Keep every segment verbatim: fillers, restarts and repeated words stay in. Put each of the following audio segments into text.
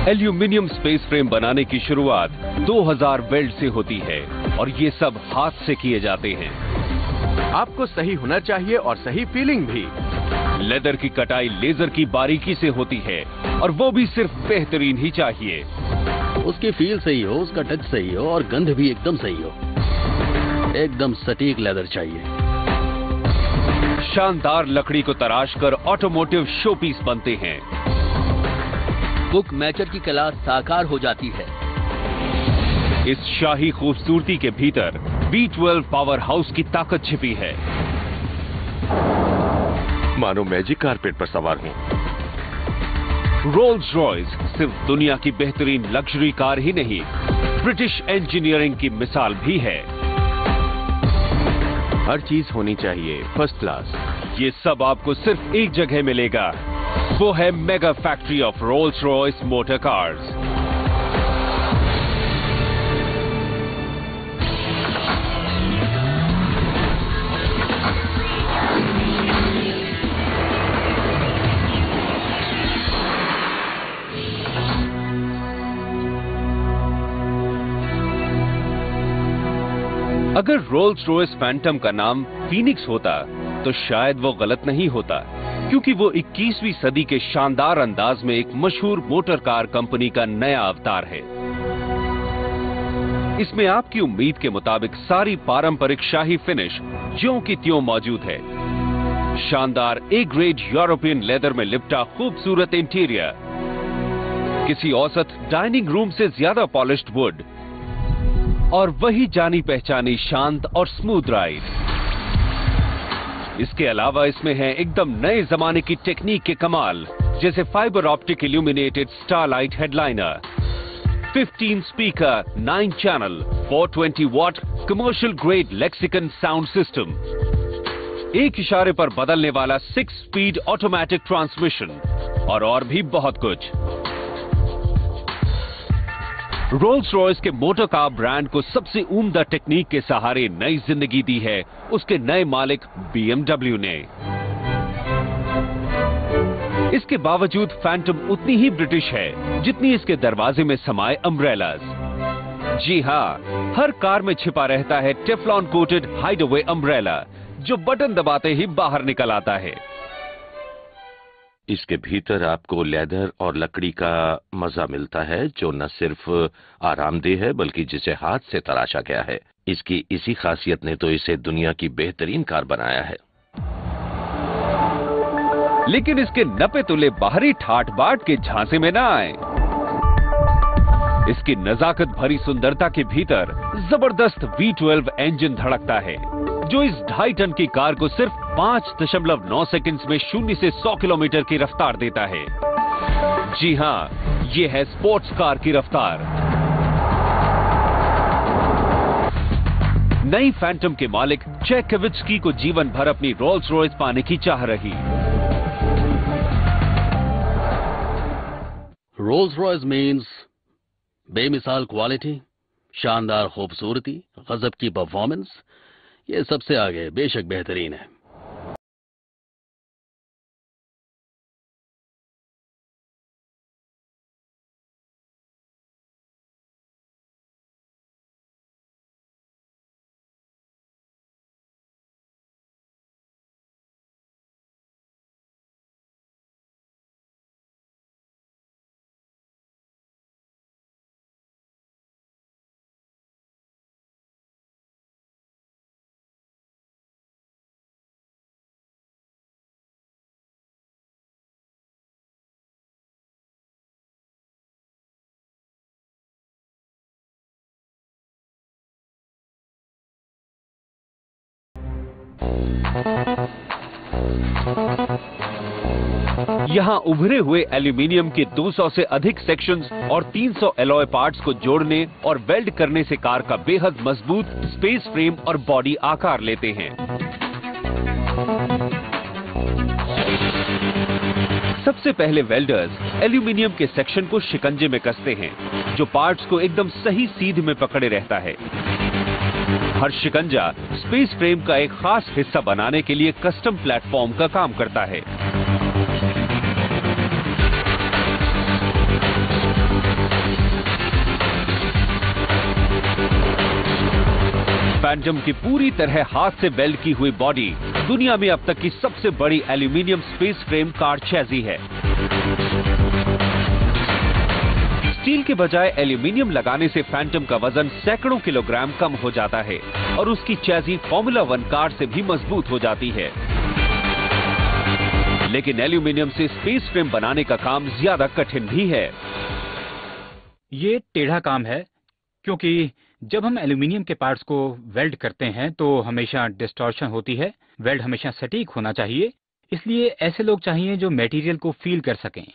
Aluminium space frame बनाने की शुरुआत दो हज़ार वेल्ड से होती है और ये सब हाथ से किए जाते हैं। आपको सही हुनर चाहिए और सही फीलिंग भी। लेदर की कटाई लेजर की बारीकी से होती है और वो भी सिर्फ बेहतरीन ही चाहिए। उसकी फील सही हो, उसका टच सही हो और गंध भी एकदम सही हो। एकदम सटीक लेदर चाहिए। शानदार लकड़ी को तराश कर ऑटोमोटिव शोपीस बनते हैं। बुक मैचर की कला साकार हो जाती है। इस शाही खूबसूरती के भीतर बी ट्वेल्व पावर हाउस की ताकत छिपी है। मानो मैजिक कारपेट पर सवार हूं। रोल्स रॉयस सिर्फ दुनिया की बेहतरीन लग्जरी कार ही नहीं, ब्रिटिश इंजीनियरिंग की मिसाल भी है। हर चीज होनी चाहिए फर्स्ट क्लास। ये सब आपको सिर्फ एक जगह मिलेगा, वो है mega factory of Rolls Royce motor cars. अगर रोल्स रॉयस फैंटम का नाम फीनिक्स होता तो शायद वो गलत नहीं होता, क्योंकि वो इक्कीसवीं सदी के शानदार अंदाज में एक मशहूर मोटर कार कंपनी का नया अवतार है। इसमें आपकी उम्मीद के मुताबिक सारी पारंपरिक शाही फिनिश ज्यों की त्यों मौजूद है। शानदार ए ग्रेड यूरोपियन लेदर में लिपटा खूबसूरत इंटीरियर, किसी औसत डाइनिंग रूम से ज्यादा पॉलिश्ड वुड और वही जानी पहचानी शांत और स्मूथ राइड। इसके अलावा इसमें है एकदम नए जमाने की टेक्निक के कमाल, जैसे fibre optic illuminated starlight headliner, पंद्रह speaker nine channel four twenty watt commercial grade Lexicon sound system, एक इशारे पर बदलने वाला सिक्स स्पीड ऑटोमेटिक ट्रांसमिशन और और भी बहुत कुछ। रोल्स रॉयस के मोटर कार ब्रांड को सबसे उम्दा टेक्निक के सहारे नई जिंदगी दी है उसके नए मालिक बी एम डब्ल्यू ने। इसके बावजूद फैंटम उतनी ही ब्रिटिश है जितनी इसके दरवाजे में समाये अम्ब्रेलास। जी हाँ, हर कार में छिपा रहता है टेफ्लॉन कोटेड हाइडअवे अम्ब्रेला, जो बटन दबाते ही बाहर निकल आता है। इसके भीतर आपको लेदर और लकड़ी का मजा मिलता है, जो न सिर्फ आरामदेह है बल्कि जिसे हाथ से तराशा गया है। इसकी इसी खासियत ने तो इसे दुनिया की बेहतरीन कार बनाया है। लेकिन इसके नपे तुले बाहरी ठाट बाट के झांसे में ना आए। इसकी नजाकत भरी सुंदरता के भीतर जबरदस्त वी ट्वेल्व इंजन धड़कता है, जो इस ढाई टन की कार को सिर्फ पांच दशमलव नौ सेकंड्स में शून्य से सौ किलोमीटर की रफ्तार देता है। जी हाँ, ये है स्पोर्ट्स कार की रफ्तार। नई फैंटम के मालिक चैक केविट्स्की को जीवन भर अपनी रोल्स रॉयस पाने की चाह रही। रोल्स रॉयस मीन्स बेमिसाल क्वालिटी, शानदार खूबसूरती, गजब की परफॉर्मेंस। ये सबसे आगे बेशक बेहतरीन है। यहाँ उभरे हुए एल्यूमिनियम के दो सौ से अधिक सेक्शंस और तीन सौ एलॉय पार्ट्स को जोड़ने और वेल्ड करने से कार का बेहद मजबूत स्पेस फ्रेम और बॉडी आकार लेते हैं। सबसे पहले वेल्डर्स एल्यूमिनियम के सेक्शन को शिकंजे में कसते हैं, जो पार्ट्स को एकदम सही सीध में पकड़े रहता है। हर शिकंजा स्पेस फ्रेम का एक खास हिस्सा बनाने के लिए कस्टम प्लेटफॉर्म का काम करता है। फैंटम की पूरी तरह हाथ से वेल्ड की हुई बॉडी दुनिया में अब तक की सबसे बड़ी aluminium space frame car chassis है। स्टील के बजाय एल्यूमिनियम लगाने से फैंटम का वजन सैकड़ों किलोग्राम कम हो जाता है और उसकी चैजी फॉर्मूला वन कार से भी मजबूत हो जाती है। लेकिन एल्यूमिनियम से स्पेस फ्रेम बनाने का काम ज्यादा कठिन भी है। ये टेढ़ा काम है क्योंकि जब हम एल्यूमिनियम के पार्ट्स को वेल्ड करते हैं तो हमेशा डिस्टॉर्शन होती है। वेल्ड हमेशा सटीक होना चाहिए, इसलिए ऐसे लोग चाहिए जो मटेरियल को फील कर सकें।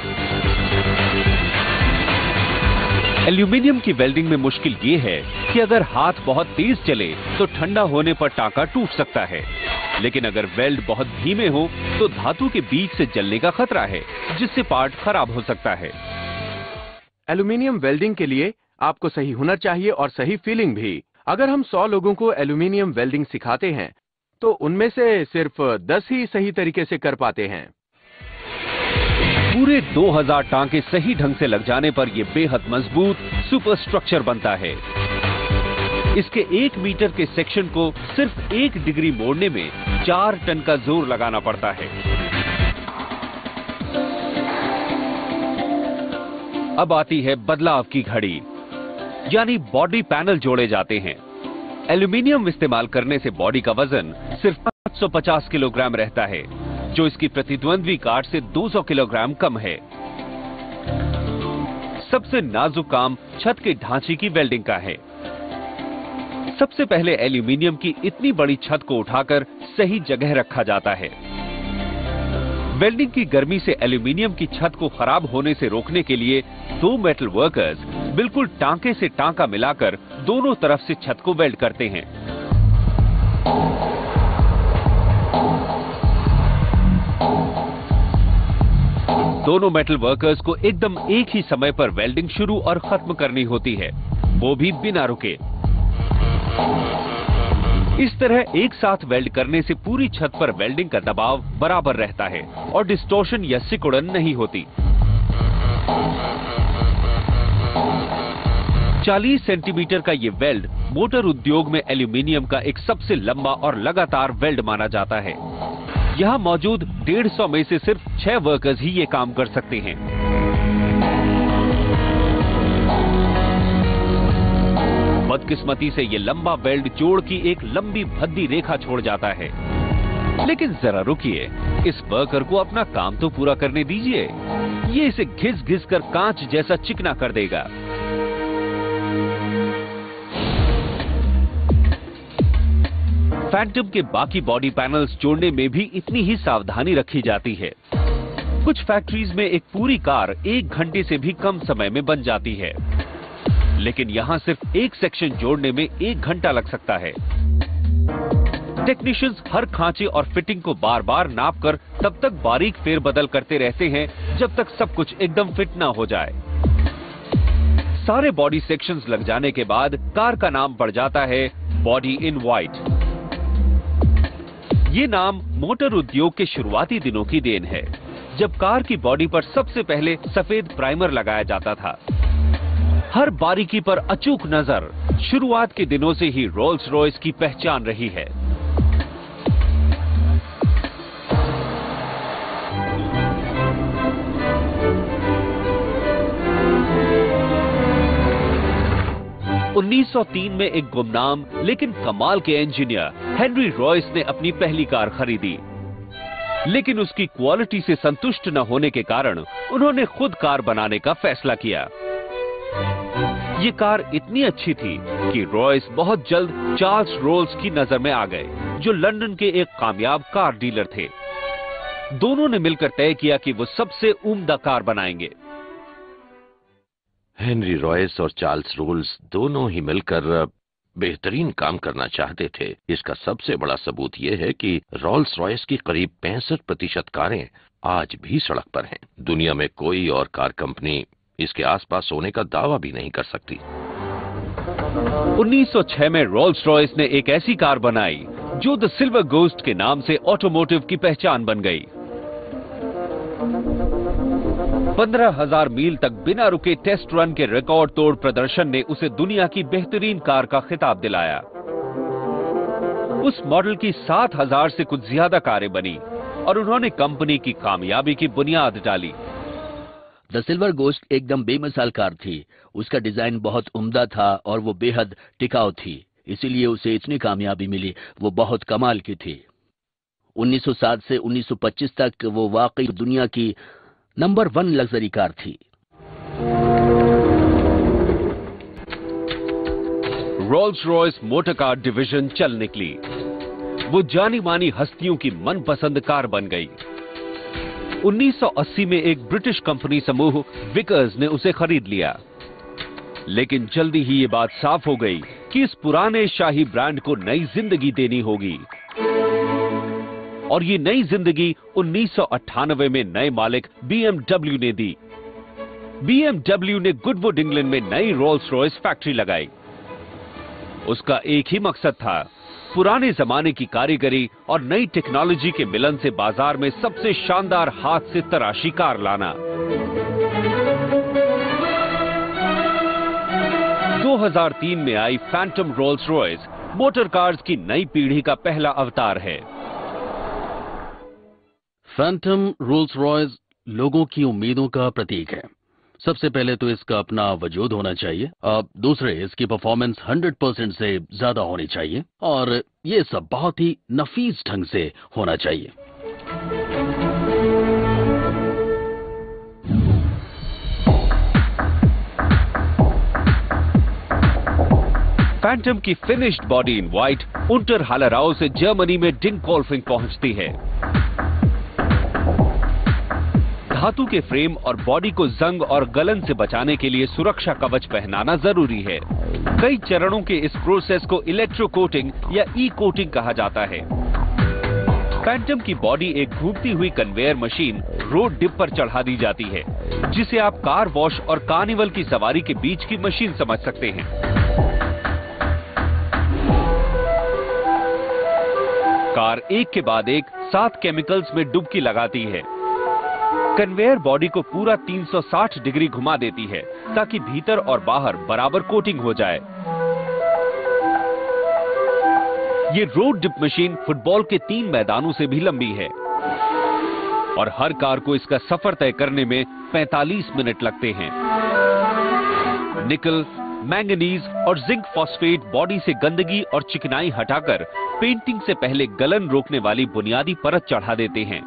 एल्यूमिनियम की वेल्डिंग में मुश्किल ये है कि अगर हाथ बहुत तेज चले तो ठंडा होने पर टांका टूट सकता है, लेकिन अगर वेल्ड बहुत धीमे हो तो धातु के बीच से जलने का खतरा है, जिससे पार्ट खराब हो सकता है। एल्यूमिनियम वेल्डिंग के लिए आपको सही हुनर चाहिए और सही फीलिंग भी। अगर हम सौ लोगों को एल्यूमिनियम वेल्डिंग सिखाते हैं तो उनमें से सिर्फ दस ही सही तरीके से कर पाते हैं। पूरे दो हज़ार टांके सही ढंग से लग जाने पर यह बेहद मजबूत सुपर स्ट्रक्चर बनता है। इसके एक मीटर के सेक्शन को सिर्फ एक डिग्री मोड़ने में चार टन का जोर लगाना पड़ता है। अब आती है बदलाव की घड़ी, यानी बॉडी पैनल जोड़े जाते हैं। एल्यूमिनियम इस्तेमाल करने से बॉडी का वजन सिर्फ पाँच सौ पचास किलोग्राम रहता है, जो इसकी प्रतिद्वंद्वी कार से दो सौ किलोग्राम कम है। सबसे नाजुक काम छत के ढांचे की वेल्डिंग का है। सबसे पहले एल्यूमिनियम की इतनी बड़ी छत को उठाकर सही जगह रखा जाता है। वेल्डिंग की गर्मी से एल्यूमिनियम की छत को खराब होने से रोकने के लिए दो मेटल वर्कर्स बिल्कुल टांके से टांका मिलाकर दोनों तरफ से छत को वेल्ड करते हैं। दोनों मेटल वर्कर्स को एकदम एक ही समय पर वेल्डिंग शुरू और खत्म करनी होती है, वो भी बिना रुके। इस तरह एक साथ वेल्ड करने से पूरी छत पर वेल्डिंग का दबाव बराबर रहता है और डिस्टॉर्शन या सिकुड़न नहीं होती। चालीस सेंटीमीटर का ये वेल्ड मोटर उद्योग में एल्यूमिनियम का एक सबसे लंबा और लगातार वेल्ड माना जाता है। यहाँ मौजूद डेढ़ सौ में से सिर्फ छह वर्कर्स ही ये काम कर सकते हैं। बदकिस्मती से ये लंबा वेल्ड जोड़ की एक लंबी भद्दी रेखा छोड़ जाता है। लेकिन जरा रुकिए, इस वर्कर को अपना काम तो पूरा करने दीजिए। ये इसे घिस घिस कर कांच जैसा चिकना कर देगा। फैंटम के बाकी बॉडी पैनल्स जोड़ने में भी इतनी ही सावधानी रखी जाती है। कुछ फैक्ट्रीज में एक पूरी कार एक घंटे से भी कम समय में बन जाती है, लेकिन यहाँ सिर्फ एक सेक्शन जोड़ने में एक घंटा लग सकता है। टेक्नीशियंस हर खांचे और फिटिंग को बार बार नाप कर तब तक बारीक फेरबदल करते रहते हैं जब तक सब कुछ एकदम फिट ना हो जाए। सारे बॉडी सेक्शंस लग जाने के बाद कार का नाम पड़ जाता है बॉडी इन व्हाइट। ये नाम मोटर उद्योग के शुरुआती दिनों की देन है, जब कार की बॉडी पर सबसे पहले सफेद प्राइमर लगाया जाता था। हर बारीकी पर अचूक नजर शुरुआत के दिनों से ही रोल्स रॉयस की पहचान रही है। उन्नीस सौ तीन में एक गुमनाम लेकिन कमाल के इंजीनियर हेनरी रॉयस ने अपनी पहली कार खरीदी, लेकिन उसकी क्वालिटी से संतुष्ट न होने के कारण उन्होंने खुद कार बनाने का फैसला किया। ये कार इतनी अच्छी थी कि रॉयस बहुत जल्द चार्ल्स रोल्स की नजर में आ गए, जो लंदन के एक कामयाब कार डीलर थे। दोनों ने मिलकर तय किया कि वो सबसे उम्दा कार बनाएंगे। हेनरी रॉयस और चार्ल्स रोल्स दोनों ही मिलकर बेहतरीन काम करना चाहते थे। इसका सबसे बड़ा सबूत यह है कि रोल्स रॉयस की करीब पैंसठ प्रतिशत कारें आज भी सड़क पर हैं। दुनिया में कोई और कार कंपनी इसके आसपास होने का दावा भी नहीं कर सकती। उन्नीस सौ छह में रोल्स रॉयस ने एक ऐसी कार बनाई जो द सिल्वर गोस्ट के नाम से ऑटोमोटिव की पहचान बन गई। पंद्रह हजार मील तक बिना रुके टेस्ट रन के रिकॉर्ड तोड़ प्रदर्शन ने उसे दुनिया की बेहतरीन कार का खिताब दिलाया। उस मॉडल की सात हजार से कुछ ज्यादा कारें बनी और उन्होंने कंपनी की कामयाबी की बुनियाद डाली। द सिल्वर गोस्ट एकदम बेमिसाल कार थी। उसका डिजाइन बहुत उम्दा था और वो बेहद टिकाऊ थी, इसीलिए उसे इतनी कामयाबी मिली। वो बहुत कमाल की थी। उन्नीस सौ सात से उन्नीस सौ पच्चीस तक वो वाकई दुनिया की नंबर वन लग्जरी कार थी। Rolls Royce motor car division चल निकली। वो जानी मानी हस्तियों की मनपसंद कार बन गई। उन्नीस सौ अस्सी में एक ब्रिटिश कंपनी समूह विकर्स ने उसे खरीद लिया, लेकिन जल्दी ही ये बात साफ हो गई कि इस पुराने शाही ब्रांड को नई जिंदगी देनी होगी। और ये नई जिंदगी उन्नीस सौ अट्ठानवे में नए मालिक बी एम डब्ल्यू ने दी। बी एम डब्ल्यू ने गुडवुड इंग्लैंड में नई रोल्स रॉयस फैक्ट्री लगाई। उसका एक ही मकसद था, पुराने जमाने की कारीगरी और नई टेक्नोलॉजी के मिलन से बाजार में सबसे शानदार हाथ से तराशी कार लाना। दो हज़ार तीन में आई Phantom Rolls Royce motor cars की नई पीढ़ी का पहला अवतार है। फैंटम रोल्स रॉयस लोगों की उम्मीदों का प्रतीक है। सबसे पहले तो इसका अपना वजूद होना चाहिए, अब दूसरे इसकी परफॉर्मेंस सौ परसेंट से ज्यादा होनी चाहिए और ये सब बहुत ही नफीस ढंग से होना चाहिए। फैंटम की फिनिश्ड बॉडी इन व्हाइट उंटर हालराओ से जर्मनी में डिंगोल्फिंग पहुंचती है। धातु के फ्रेम और बॉडी को जंग और गलन से बचाने के लिए सुरक्षा कवच पहनाना जरूरी है। कई चरणों के इस प्रोसेस को इलेक्ट्रो कोटिंग या ई कोटिंग कहा जाता है। फैंटम की बॉडी एक घूमती हुई कन्वेयर मशीन रोड डिप पर चढ़ा दी जाती है, जिसे आप कार वॉश और कार्निवल की सवारी के बीच की मशीन समझ सकते हैं। कार एक के बाद एक सात केमिकल्स में डुबकी लगाती है। कन्वेयर बॉडी को पूरा तीन सौ साठ डिग्री घुमा देती है ताकि भीतर और बाहर बराबर कोटिंग हो जाए। ये रोड डिप मशीन फुटबॉल के तीन मैदानों से भी लंबी है और हर कार को इसका सफर तय करने में पैंतालीस मिनट लगते हैं। निकल, मैंगनीज और जिंक फॉस्फेट बॉडी से गंदगी और चिकनाई हटाकर पेंटिंग से पहले गलन रोकने वाली बुनियादी परत चढ़ा देते हैं।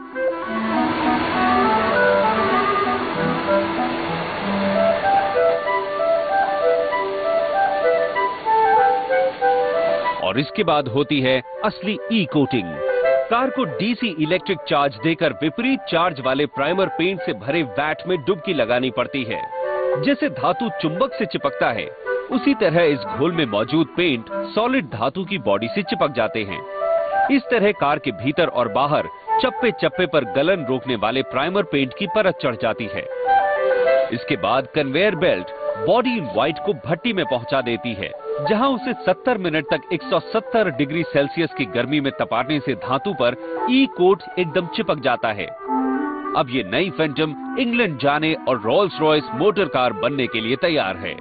और इसके बाद होती है असली ई कोटिंग। कार को डीसी इलेक्ट्रिक चार्ज देकर विपरीत चार्ज वाले प्राइमर पेंट से भरे वैट में डुबकी लगानी पड़ती है। जैसे धातु चुंबक से चिपकता है, उसी तरह इस घोल में मौजूद पेंट सॉलिड धातु की बॉडी से चिपक जाते हैं। इस तरह कार के भीतर और बाहर चप्पे चप्पे पर गलन रोकने वाले प्राइमर पेंट की परत चढ़ जाती है। इसके बाद conveyor belt body in white को भट्टी में पहुंचा देती है, जहां उसे सत्तर मिनट तक एक सौ सत्तर डिग्री सेल्सियस की गर्मी में तपाने से धातु पर ई कोट एकदम चिपक जाता है। अब ये नई फैंटम इंग्लैंड जाने और रोल्स रॉयस मोटर कार बनने के लिए तैयार है।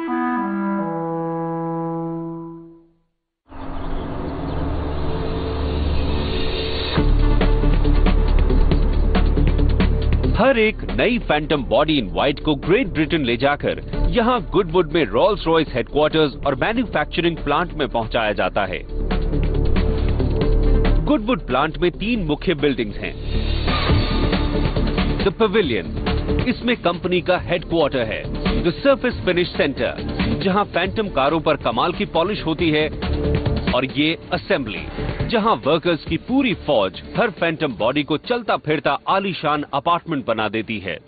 हर एक नई फैंटम बॉडी इन व्हाइट को ग्रेट ब्रिटेन ले जाकर यहां गुडवुड में रोल्स रॉयस हेडक्वार्टर्स और मैन्युफैक्चरिंग प्लांट में पहुंचाया जाता है। गुडवुड प्लांट में तीन मुख्य बिल्डिंग्स हैं। द पवेलियन, इसमें कंपनी का हेडक्वार्टर है। द सरफेस फिनिश सेंटर, जहां फैंटम कारों पर कमाल की पॉलिश होती है। और ये असेंबली, जहां वर्कर्स की पूरी फौज हर फैंटम बॉडी को चलता फिरता आलीशान अपार्टमेंट बना देती है।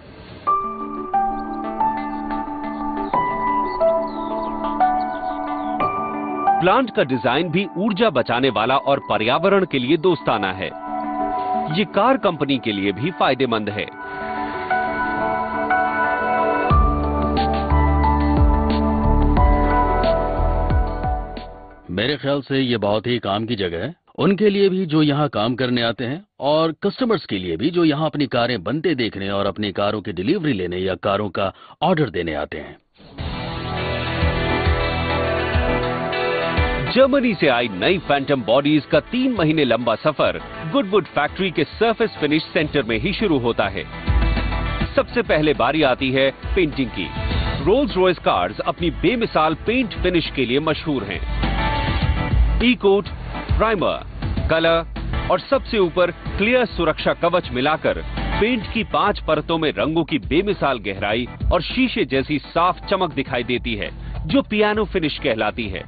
प्लांट का डिजाइन भी ऊर्जा बचाने वाला और पर्यावरण के लिए दोस्ताना है। ये कार कंपनी के लिए भी फायदेमंद है। मेरे ख्याल से ये बहुत ही काम की जगह है, उनके लिए भी जो यहाँ काम करने आते हैं और कस्टमर्स के लिए भी जो यहाँ अपनी कारें बनते देखने और अपनी कारों की डिलीवरी लेने या कारों का ऑर्डर देने आते हैं। जर्मनी से आई नई फैंटम बॉडीज का तीन महीने लंबा सफर गुडवुड फैक्ट्री के सरफेस फिनिश सेंटर में ही शुरू होता है। सबसे पहले बारी आती है पेंटिंग की। रोल्स रॉयस कार्स अपनी बेमिसाल पेंट फिनिश के लिए मशहूर हैं। ई कोट, प्राइमर, कलर और सबसे ऊपर क्लियर सुरक्षा कवच मिलाकर पेंट की पांच परतों में रंगों की बेमिसाल गहराई और शीशे जैसी साफ चमक दिखाई देती है, जो पियानो फिनिश कहलाती है।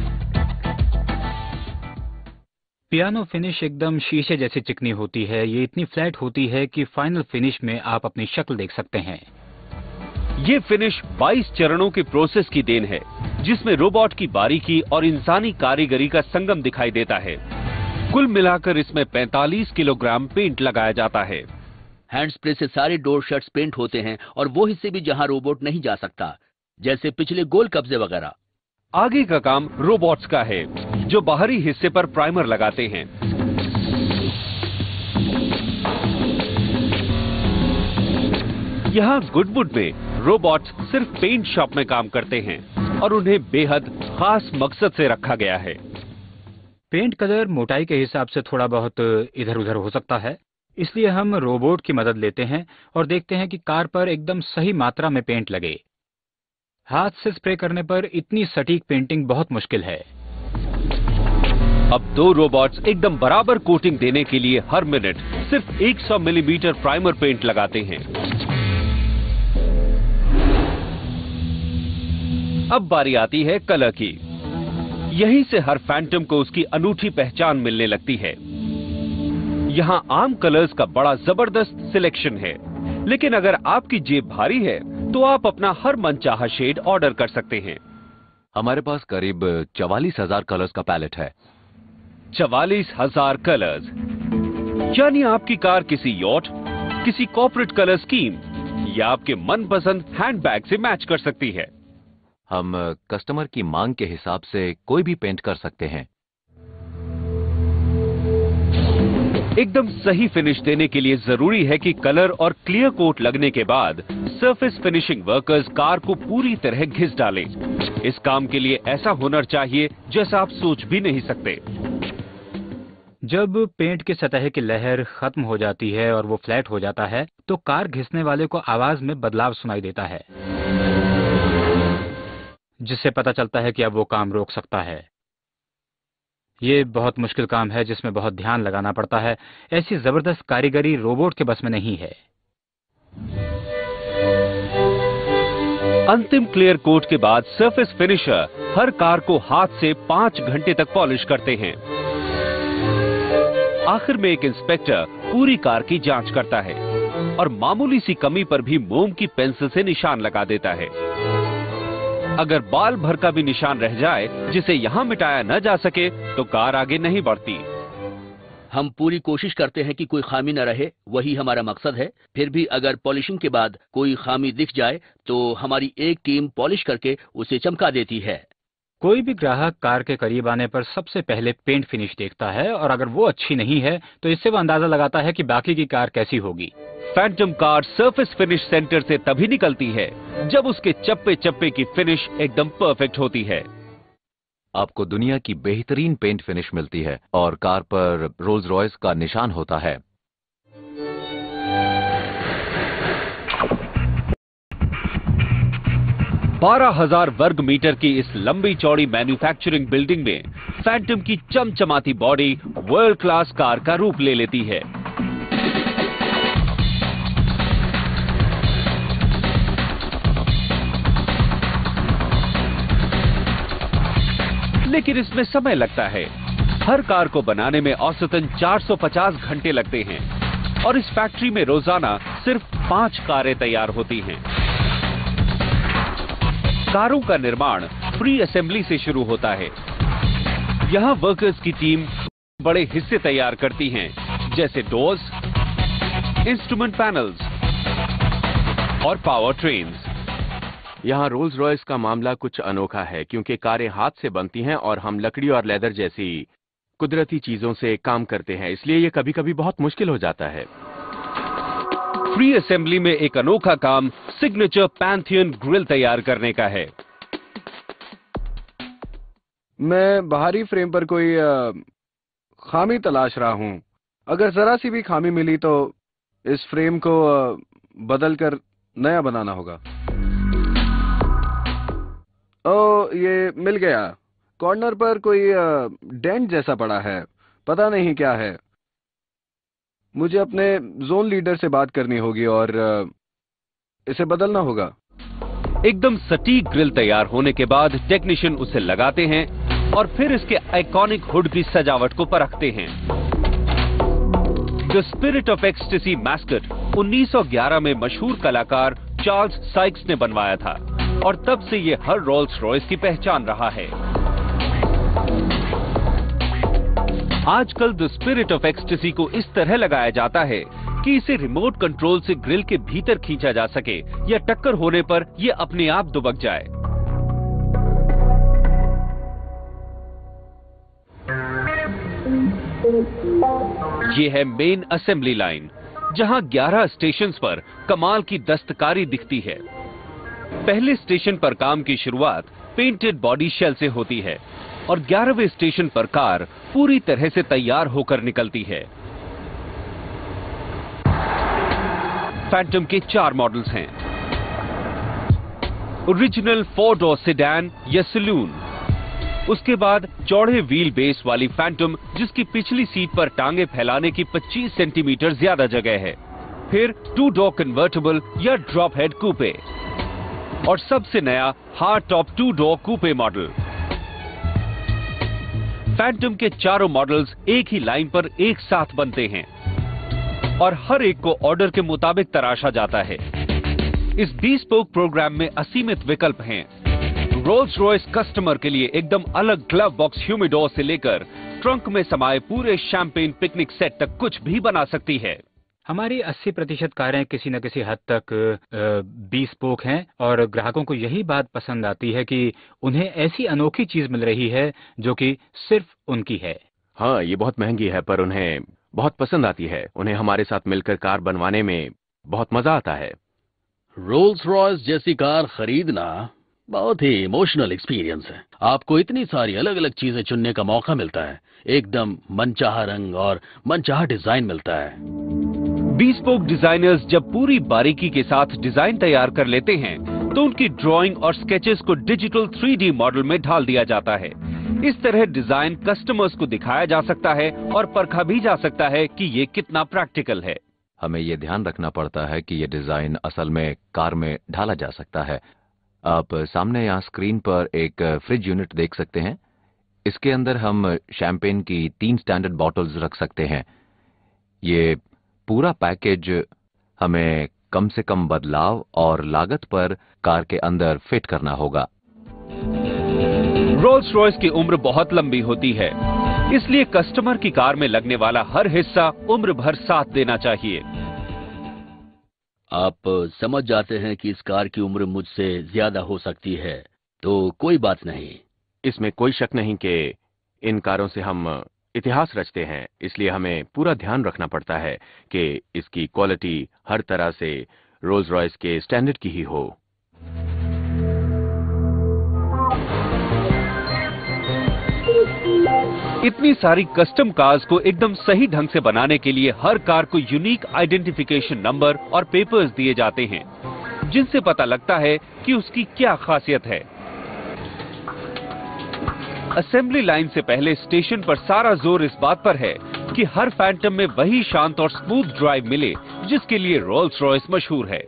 पियानो फिनिश एकदम शीशे जैसी चिकनी होती है। ये इतनी फ्लैट होती है कि फाइनल फिनिश में आप अपनी शक्ल देख सकते हैं। ये फिनिश बाईस चरणों के प्रोसेस की देन है, जिसमें रोबोट की बारीकी और इंसानी कारीगरी का संगम दिखाई देता है। कुल मिलाकर इसमें पैंतालीस किलोग्राम पेंट लगाया जाता है। हैंड स्प्रे से सारे डोर शट्स पेंट होते हैं और वो हिस्से भी जहां रोबोट नहीं जा सकता, जैसे पिछले गोल कब्जे वगैरह। आगे का काम रोबोट्स का है, जो बाहरी हिस्से पर प्राइमर लगाते हैं। यहाँ गुडवुड में रोबोट्स सिर्फ पेंट शॉप में काम करते हैं और उन्हें बेहद खास मकसद से रखा गया है। पेंट कलर मोटाई के हिसाब से थोड़ा बहुत इधर उधर हो सकता है, इसलिए हम रोबोट की मदद लेते हैं और देखते हैं कि कार पर एकदम सही मात्रा में पेंट लगे। हाथ से स्प्रे करने पर इतनी सटीक पेंटिंग बहुत मुश्किल है। अब दो रोबोट्स एकदम बराबर कोटिंग देने के लिए हर मिनट सिर्फ सौ मिलीमीटर प्राइमर पेंट लगाते हैं। अब बारी आती है कलर की। यहीं से हर फैंटम को उसकी अनूठी पहचान मिलने लगती है। यहां आम कलर्स का बड़ा जबरदस्त सिलेक्शन है, लेकिन अगर आपकी जेब भारी है तो आप अपना हर मनचाहा शेड ऑर्डर कर सकते हैं। हमारे पास करीब चवालीस हजार कलर्स का पैलेट है। चवालीस हजार कलर्स, यानी आपकी कार किसी यॉट, किसी कॉर्पोरेट कलर स्कीम या आपके मनपसंद हैंडबैग से मैच कर सकती है। हम कस्टमर की मांग के हिसाब से कोई भी पेंट कर सकते हैं। एकदम सही फिनिश देने के लिए जरूरी है कि कलर और क्लियर कोट लगने के बाद सरफेस फिनिशिंग वर्कर्स कार को पूरी तरह घिस डालें। इस काम के लिए ऐसा हुनर चाहिए जैसा आप सोच भी नहीं सकते। जब पेंट की सतह की लहर खत्म हो जाती है और वो फ्लैट हो जाता है, तो कार घिसने वाले को आवाज में बदलाव सुनाई देता है, जिससे पता चलता है कि अब वो काम रोक सकता है। ये बहुत मुश्किल काम है जिसमें बहुत ध्यान लगाना पड़ता है। ऐसी जबरदस्त कारीगरी रोबोट के बस में नहीं है। अंतिम क्लियर कोट के बाद सरफेस फिनिशर हर कार को हाथ से पांच घंटे तक पॉलिश करते हैं। आखिर में एक इंस्पेक्टर पूरी कार की जांच करता है और मामूली सी कमी पर भी मोम की पेंसिल से निशान लगा देता है। अगर बाल भर का भी निशान रह जाए जिसे यहाँ मिटाया न जा सके, तो कार आगे नहीं बढ़ती। हम पूरी कोशिश करते हैं कि कोई खामी न रहे, वही हमारा मकसद है। फिर भी अगर पॉलिशिंग के बाद कोई खामी दिख जाए तो हमारी एक टीम पॉलिश करके उसे चमका देती है। कोई भी ग्राहक कार के करीब आने पर सबसे पहले पेंट फिनिश देखता है और अगर वो अच्छी नहीं है तो इससे वो अंदाजा लगाता है कि बाकी की कार कैसी होगी। Phantom car surface finish centre से तभी निकलती है जब उसके चप्पे चप्पे की फिनिश एकदम परफेक्ट होती है। आपको दुनिया की बेहतरीन पेंट फिनिश मिलती है और कार पर रोल्स रॉयस का निशान होता है। बारह हजार वर्ग मीटर की इस लंबी चौड़ी मैन्युफैक्चरिंग बिल्डिंग में फैंटम की चमचमाती बॉडी वर्ल्ड क्लास कार का रूप ले लेती है। लेकिन इसमें समय लगता है। हर कार को बनाने में औसतन चार सौ पचास घंटे लगते हैं और इस फैक्ट्री में रोजाना सिर्फ पांच कारें तैयार होती हैं। कारों का निर्माण प्री असेंबली से शुरू होता है। यहाँ वर्कर्स की टीम बड़े हिस्से तैयार करती हैं, जैसे डोर्स, इंस्ट्रूमेंट पैनल्स और पावर ट्रेन्स। यहाँ रोल्स रॉयस का मामला कुछ अनोखा है, क्योंकि कारें हाथ से बनती हैं और हम लकड़ी और लेदर जैसी कुदरती चीजों से काम करते हैं, इसलिए ये कभी कभी बहुत मुश्किल हो जाता है। प्री असेंबली में एक अनोखा काम सिग्नेचर पैंथियन ग्रिल तैयार करने का है। मैं बाहरी फ्रेम पर कोई अ, खामी तलाश रहा हूँ। अगर जरा सी भी खामी मिली तो इस फ्रेम को अ, बदल कर नया बनाना होगा। ओ, ये मिल गया। कॉर्नर पर कोई अ, डेंट जैसा पड़ा है, पता नहीं क्या है। मुझे अपने जोन लीडर से बात करनी होगी और अ, इसे बदलना होगा। एकदम सटीक ग्रिल तैयार होने के बाद टेक्नीशियन उसे लगाते हैं और फिर इसके आइकॉनिक हुड की सजावट को परखते हैं। The spirit of ecstasy mascot उन्नीस सौ ग्यारह में मशहूर कलाकार चार्ल्स साइक्स ने बनवाया था और तब से ये हर रोल्स रॉयस की पहचान रहा है। आजकल द स्पिरिट ऑफ एक्सटेसी को इस तरह लगाया जाता है कि इसे रिमोट कंट्रोल से ग्रिल के भीतर खींचा जा सके या टक्कर होने पर यह अपने आप दुबक जाए। ये है मेन असेंबली लाइन, जहां ग्यारह स्टेशंस पर कमाल की दस्तकारी दिखती है। पहले स्टेशन पर काम की शुरुआत पेंटेड बॉडी शेल से होती है और ग्यारहवें स्टेशन पर कार पूरी तरह से तैयार होकर निकलती है। फैंटम के चार मॉडल्स हैं। ओरिजिनल फोर डोर सेडान या सलून, उसके बाद चौड़े व्हील बेस वाली फैंटम जिसकी पिछली सीट पर टांगे फैलाने की पच्चीस सेंटीमीटर ज्यादा जगह है, फिर टू डोर कन्वर्टिबल या ड्रॉप हेड कूपे और सबसे नया hard top two door coupe model. Phantom के चारों मॉडल्स एक ही लाइन पर एक साथ बनते हैं और हर एक को ऑर्डर के मुताबिक तराशा जाता है। इस bespoke प्रोग्राम में असीमित विकल्प हैं। रोल्स रॉयस कस्टमर के लिए एकदम अलग ग्लव बॉक्स ह्यूमिडोर से लेकर ट्रंक में समाये पूरे शैंपेन पिकनिक सेट तक कुछ भी बना सकती है। हमारी अस्सी प्रतिशत कारें किसी न किसी हद तक bespoke हैं और ग्राहकों को यही बात पसंद आती है कि उन्हें ऐसी अनोखी चीज मिल रही है जो कि सिर्फ उनकी है। हाँ, ये बहुत महंगी है पर उन्हें बहुत पसंद आती है। उन्हें हमारे साथ मिलकर कार बनवाने में बहुत मजा आता है। रोल्स रॉयस जैसी कार खरीदना बहुत ही इमोशनल एक्सपीरियंस है। आपको इतनी सारी अलग अलग चीजें चुनने का मौका मिलता है, एकदम मनचाहा रंग और मनचाहा डिजाइन मिलता है। bespoke डिजाइनर्स जब पूरी बारीकी के साथ डिजाइन तैयार कर लेते हैं तो उनकी ड्राइंग और स्केचेस को डिजिटल थ्री डी मॉडल में ढाल दिया जाता है। इस तरह डिजाइन कस्टमर्स को दिखाया जा सकता है और परखा भी जा सकता है कि ये कितना प्रैक्टिकल है। हमें ये ध्यान रखना पड़ता है कि ये डिजाइन असल में कार में ढाला जा सकता है। आप सामने यहाँ स्क्रीन पर एक फ्रिज यूनिट देख सकते हैं। इसके अंदर हम शैंपेन की तीन स्टैंडर्ड बॉटल्स रख सकते हैं। ये पूरा पैकेज हमें कम से कम बदलाव और लागत पर कार के अंदर फिट करना होगा। रोल्स रॉयस की उम्र बहुत लंबी होती है, इसलिए कस्टमर की कार में लगने वाला हर हिस्सा उम्र भर साथ देना चाहिए। आप समझ जाते हैं कि इस कार की उम्र मुझसे ज्यादा हो सकती है, तो कोई बात नहीं। इसमें कोई शक नहीं कि इन कारों से हम इतिहास रचते हैं, इसलिए हमें पूरा ध्यान रखना पड़ता है कि इसकी क्वालिटी हर तरह से रोल्स रॉयस के स्टैंडर्ड की ही हो। इतनी सारी कस्टम कार्स को एकदम सही ढंग से बनाने के लिए हर कार को यूनिक आइडेंटिफिकेशन नंबर और पेपर्स दिए जाते हैं, जिनसे पता लगता है कि उसकी क्या खासियत है। असेंबली लाइन से पहले स्टेशन पर सारा जोर इस बात पर है कि हर फैंटम में वही शांत और स्मूथ ड्राइव मिले जिसके लिए रोल्स रॉयस मशहूर है।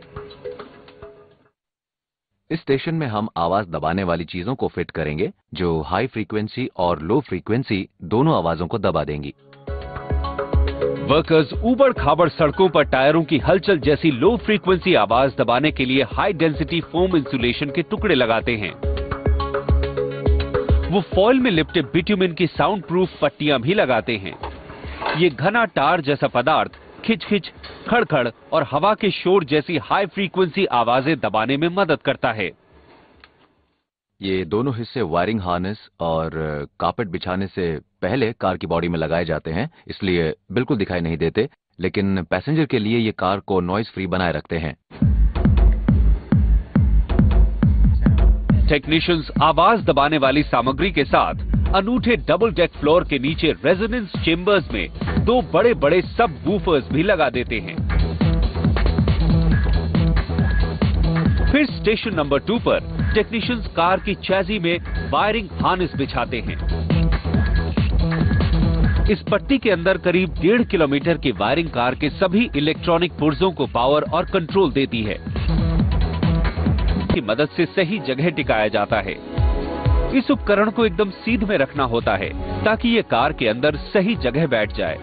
इस स्टेशन में हम आवाज दबाने वाली चीजों को फिट करेंगे जो हाई फ्रीक्वेंसी और लो फ्रीक्वेंसी दोनों आवाजों को दबा देंगी। वर्कर्स ऊबड़ खाबड़ सड़कों पर टायरों की हलचल जैसी लो फ्रीक्वेंसी आवाज दबाने के लिए हाई डेंसिटी फोम इंसुलेशन के टुकड़े लगाते हैं। वो फॉइल में लिपटे बिट्यूमेन की साउंड प्रूफ पट्टियां भी लगाते हैं। ये घना टार जैसा पदार्थ खिच-खिच, खड़खड़ और हवा के शोर जैसी हाई फ्रीक्वेंसी आवाजें दबाने में मदद करता है। ये दोनों हिस्से वायरिंग हार्नेस और कारपेट बिछाने से पहले कार की बॉडी में लगाए जाते हैं, इसलिए बिल्कुल दिखाई नहीं देते, लेकिन पैसेंजर के लिए ये कार को नॉइज फ्री बनाए रखते हैं। टेक्नीशियंस आवाज दबाने वाली सामग्री के साथ अनूठे डबल डेक फ्लोर के नीचे रेजोनेंस चेम्बर्स में दो बड़े बड़े सब वूफर्स भी लगा देते हैं। फिर स्टेशन नंबर टू पर टेक्नीशियंस कार की चैसी में वायरिंग हार्नेस बिछाते हैं। इस पट्टी के अंदर करीब डेढ़ किलोमीटर की वायरिंग कार के सभी इलेक्ट्रॉनिक पुर्जों को पावर और कंट्रोल देती है। की मदद से सही जगह टिकाया जाता है। इस उपकरण को एकदम सीध में रखना होता है ताकि ये कार के अंदर सही जगह बैठ जाए।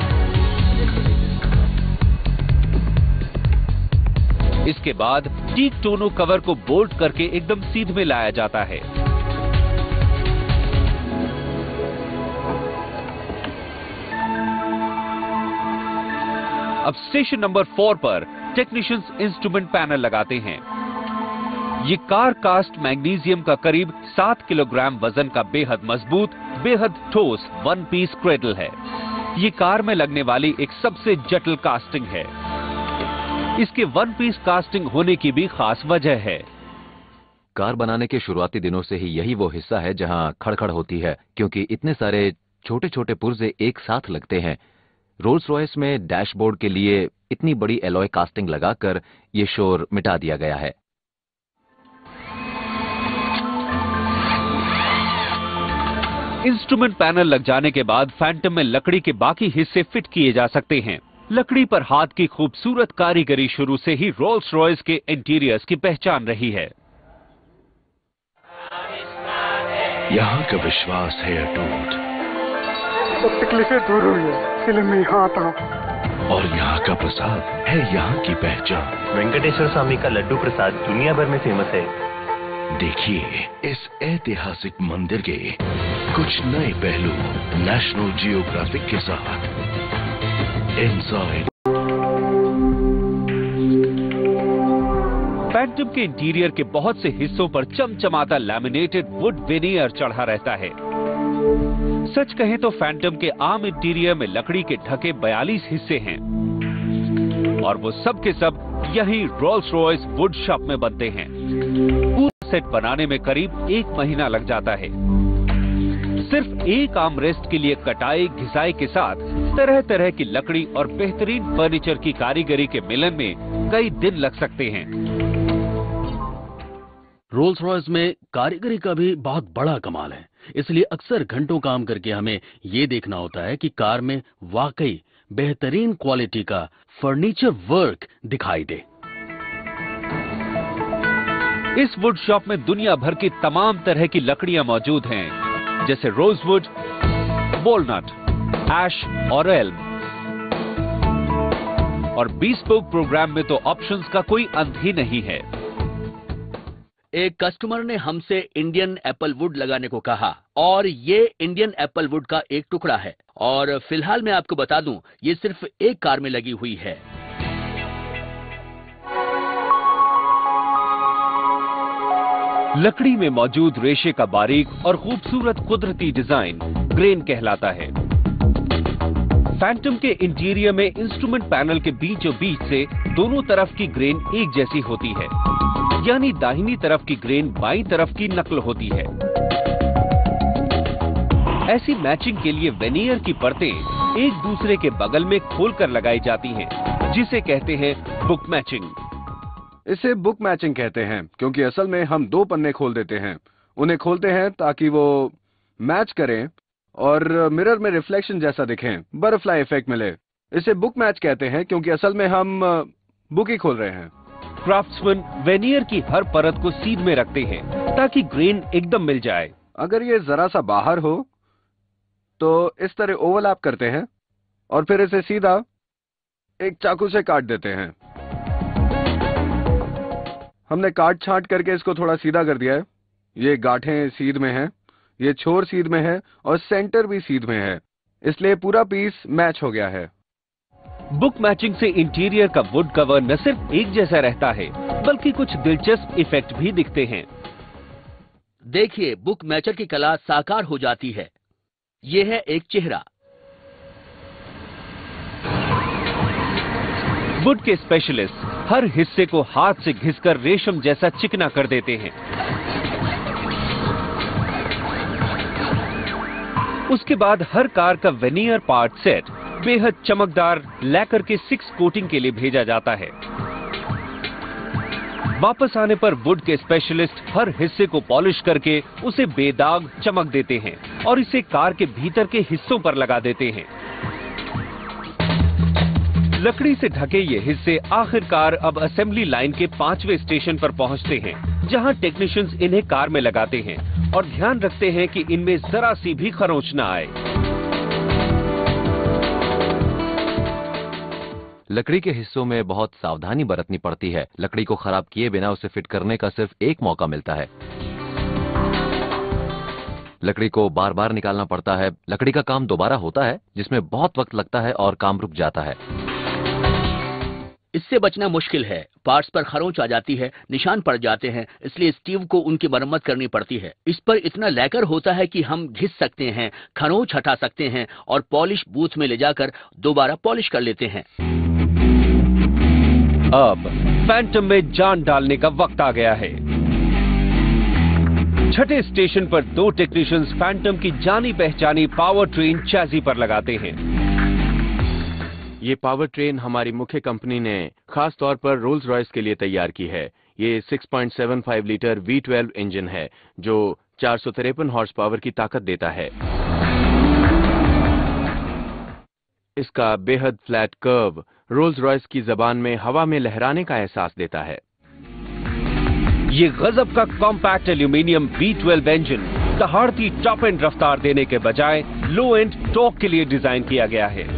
इसके बाद टीक टोनो कवर को बोल्ट करके एकदम सीध में लाया जाता है। अब स्टेशन नंबर फोर पर टेक्नीशियंस इंस्ट्रूमेंट पैनल लगाते हैं। ये कार कास्ट मैग्नीशियम का करीब सात किलोग्राम वजन का बेहद मजबूत, बेहद ठोस वन पीस क्रेडल है। ये कार में लगने वाली एक सबसे जटिल कास्टिंग है। इसके वन पीस कास्टिंग होने की भी खास वजह है। कार बनाने के शुरुआती दिनों से ही यही वो हिस्सा है जहां खड़खड़ होती है, क्योंकि इतने सारे छोटे छोटे पुर्जे एक साथ लगते हैं। रोल्स रॉयस में डैशबोर्ड के लिए इतनी बड़ी एलॉय कास्टिंग लगाकर ये शोर मिटा दिया गया है। इंस्ट्रूमेंट पैनल लग जाने के बाद फैंटम में लकड़ी के बाकी हिस्से फिट किए जा सकते हैं। लकड़ी पर हाथ की खूबसूरत कारीगरी शुरू से ही रोल्स रॉयस के इंटीरियर्स की पहचान रही है। यहाँ का विश्वास है अटूट, सब तकलीफें दूर हुई है, इसलिए मैं यहाँ आता हूँ। और यहाँ का प्रसाद है यहाँ की पहचान। वेंकटेश्वर स्वामी का लड्डू प्रसाद दुनिया भर में फेमस है। देखिए इस ऐतिहासिक मंदिर के कुछ नए पहलू नेशनल जियोग्राफिक के साथ इनसाइड। फैंटम के इंटीरियर के बहुत से हिस्सों पर चमचमाता लैमिनेटेड वुड वेनियर चढ़ा रहता है। सच कहें तो फैंटम के आम इंटीरियर में लकड़ी के ढके बयालीस हिस्से हैं और वो सब के सब यही रोल्स रॉयस वुड शॉप में बनते हैं। पूरा सेट बनाने में करीब एक महीना लग जाता है। सिर्फ एक आर्मरेस्ट के लिए कटाई घिसाई के साथ तरह तरह की लकड़ी और बेहतरीन फर्नीचर की कारीगरी के मिलन में कई दिन लग सकते हैं। रोल्स रॉयस में कारीगरी का भी बहुत बड़ा कमाल है, इसलिए अक्सर घंटों काम करके हमें ये देखना होता है कि कार में वाकई बेहतरीन क्वालिटी का फर्नीचर वर्क दिखाई दे। इस वुड शॉप में दुनिया भर की तमाम तरह की लकड़ियां मौजूद हैं, जैसे रोजवुड, वॉलनट, ऐश और एल्म। और बीस्पोक प्रोग्राम में तो ऑप्शंस का कोई अंत ही नहीं है। एक कस्टमर ने हमसे इंडियन एप्पल वुड लगाने को कहा और ये इंडियन एप्पल वुड का एक टुकड़ा है और फिलहाल मैं आपको बता दूं ये सिर्फ एक कार में लगी हुई है। लकड़ी में मौजूद रेशे का बारीक और खूबसूरत कुदरती डिजाइन ग्रेन कहलाता है। फैंटम के इंटीरियर में इंस्ट्रूमेंट पैनल के बीचों बीच से दोनों तरफ की ग्रेन एक जैसी होती है, यानी दाहिनी तरफ की ग्रेन बाईं तरफ की नकल होती है। ऐसी मैचिंग के लिए वेनियर की परतें एक दूसरे के बगल में खोलकर लगाई जाती हैं, जिसे कहते हैं बुक मैचिंग। इसे बुक मैचिंग कहते हैं क्योंकि असल में हम दो पन्ने खोल देते हैं, उन्हें खोलते हैं ताकि वो मैच करें और मिरर में रिफ्लेक्शन जैसा दिखें, बटरफ्लाई इफेक्ट मिले। इसे बुक मैच कहते हैं क्योंकि असल में हम बुक ही खोल रहे हैं। क्राफ्ट्समैन वेनियर की हर परत को सीध में रखते हैं ताकि ग्रेन एकदम मिल जाए। अगर ये जरा सा बाहर हो तो इस तरह ओवरलैप करते हैं और फिर इसे सीधा एक चाकू से काट देते हैं। हमने काट छांट करके इसको थोड़ा सीधा कर दिया है। ये गांठें सीध में हैं, ये छोर सीध में है और सेंटर भी सीध में है, इसलिए पूरा पीस मैच हो गया है। बुक मैचिंग से इंटीरियर का वुड कवर न सिर्फ एक जैसा रहता है बल्कि कुछ दिलचस्प इफेक्ट भी दिखते हैं। देखिए बुक मैचर की कला साकार हो जाती है। ये है एक चेहरा। वुड के स्पेशलिस्ट हर हिस्से को हाथ से घिसकर रेशम जैसा चिकना कर देते हैं। उसके बाद हर कार का वेनियर पार्ट सेट बेहद चमकदार लैकर के सिक्स कोटिंग के लिए भेजा जाता है। वापस आने पर वुड के स्पेशलिस्ट हर हिस्से को पॉलिश करके उसे बेदाग चमक देते हैं और इसे कार के भीतर के हिस्सों पर लगा देते हैं। लकड़ी से ढके ये हिस्से आखिरकार अब असेंबली लाइन के पांचवें स्टेशन पर पहुंचते हैं, जहां टेक्नीशियंस इन्हें कार में लगाते हैं और ध्यान रखते हैं कि इनमें जरा सी भी खरोंच न आए। लकड़ी के हिस्सों में बहुत सावधानी बरतनी पड़ती है। लकड़ी को खराब किए बिना उसे फिट करने का सिर्फ एक मौका मिलता है। लकड़ी को बार बार निकालना पड़ता है। लकड़ी का काम दोबारा होता है, जिसमें बहुत वक्त लगता है और काम रुक जाता है। इससे बचना मुश्किल है। पार्ट्स पर खरोंच आ जाती है, निशान पड़ जाते हैं, इसलिए स्टीव को उनकी मरम्मत करनी पड़ती है। इस पर इतना लैकर होता है कि हम घिस सकते हैं, खरोंच हटा सकते हैं और पॉलिश बूथ में ले जाकर दोबारा पॉलिश कर लेते हैं। अब फैंटम में जान डालने का वक्त आ गया है। छठे स्टेशन पर दो टेक्नीशियंस फैंटम की जानी पहचानी पावर ट्रेन चैसी पर लगाते हैं। ये पावर ट्रेन हमारी मुख्य कंपनी ने खास तौर पर रोल्स रॉयस के लिए तैयार की है। ये छह पॉइंट सात पाँच लीटर वी ट्वेल्व इंजन है जो चार सौ तिरपन हॉर्स पावर की ताकत देता है। इसका बेहद फ्लैट कर्व रोल्स रॉयस की जबान में हवा में लहराने का एहसास देता है। ये गजब का compact aluminium V twelve engine दहाड़ती टॉप एंड रफ्तार देने के बजाय लो एंड टॉर्क के लिए डिजाइन किया गया है।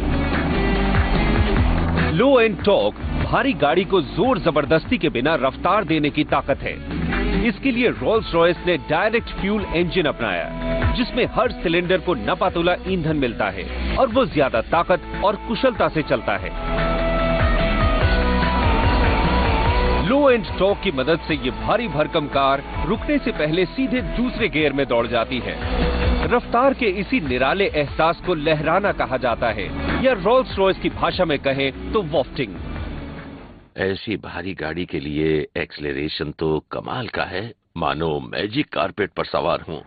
लो एंड टॉर्क भारी गाड़ी को जोर जबरदस्ती के बिना रफ्तार देने की ताकत है। इसके लिए रोल्स रॉयस ने डायरेक्ट फ्यूल इंजन अपनाया, जिसमें हर सिलेंडर को नपातुला ईंधन मिलता है और वो ज्यादा ताकत और कुशलता से चलता है। लो एंड टॉर्क की मदद से ये भारी भरकम कार रुकने से पहले सीधे दूसरे गियर में दौड़ जाती है। रफ्तार के इसी निराले एहसास को लहराना कहा जाता है, या रोल्स रॉयस की भाषा में कहें तो वॉफ्टिंग। ऐसी भारी गाड़ी के लिए एक्सेलरेशन तो कमाल का है, मानो मैजिक कारपेट पर सवार हूं।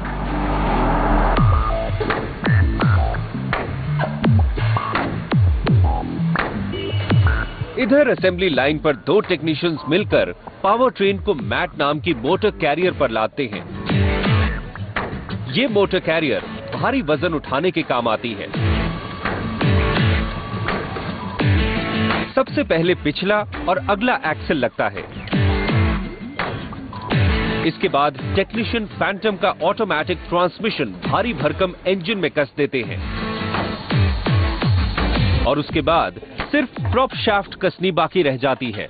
इधर असेंबली लाइन पर दो टेक्नीशियंस मिलकर पावर ट्रेन को मैट नाम की मोटर कैरियर पर लादते हैं। ये मोटर कैरियर भारी वजन उठाने के काम आती है। सबसे पहले पिछला और अगला एक्सेल लगता है। इसके बाद टेक्नीशियन फैंटम का ऑटोमेटिक ट्रांसमिशन भारी भरकम इंजन में कस देते हैं और उसके बाद सिर्फ प्रॉप शाफ्ट कसनी बाकी रह जाती है।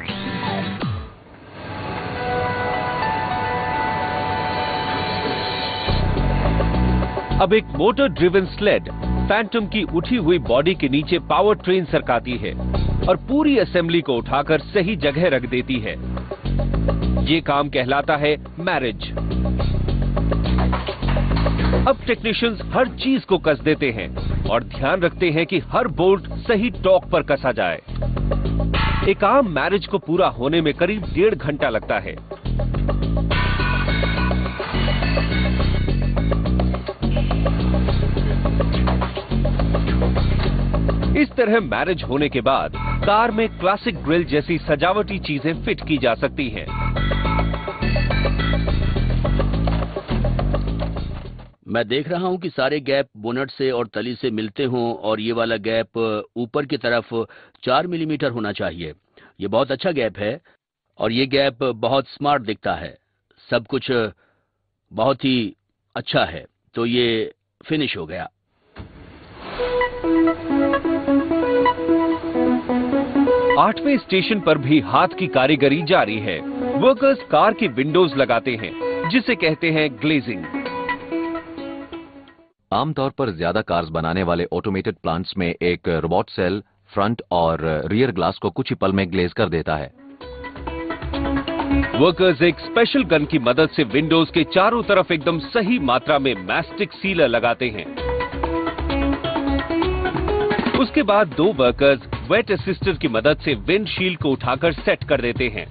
अब एक मोटर ड्रिवन स्लेड फैंटम की उठी हुई बॉडी के नीचे पावर ट्रेन सरकाती है और पूरी असेंबली को उठाकर सही जगह रख देती है। ये काम कहलाता है मैरिज। अब टेक्नीशियंस हर चीज को कस देते हैं और ध्यान रखते हैं कि हर बोल्ट सही टॉर्क पर कसा जाए। एक आम मैरिज को पूरा होने में करीब डेढ़ घंटा लगता है। इस तरह मैरिज होने के बाद कार में क्लासिक ग्रिल जैसी सजावटी चीजें फिट की जा सकती हैं। मैं देख रहा हूं कि सारे गैप बोनट से और तली से मिलते हों और ये वाला गैप ऊपर की तरफ चार मिलीमीटर होना चाहिए। ये बहुत अच्छा गैप है और ये गैप बहुत स्मार्ट दिखता है। सब कुछ बहुत ही अच्छा है। तो ये फिनिश हो गया। आठवें स्टेशन पर भी हाथ की कारीगरी जारी है। वर्कर्स कार की विंडोज लगाते हैं, जिसे कहते हैं ग्लेजिंग। आमतौर पर ज्यादा कार्स बनाने वाले ऑटोमेटेड प्लांट्स में एक रोबोट सेल फ्रंट और रियर ग्लास को कुछ ही पल में ग्लेज कर देता है। वर्कर्स एक स्पेशल गन की मदद से विंडोज के चारों तरफ एकदम सही मात्रा में मैस्टिक सीलर लगाते हैं। उसके बाद दो वर्कर्स वेट असिस्टर की मदद से विंडशील्ड को उठाकर सेट कर देते हैं।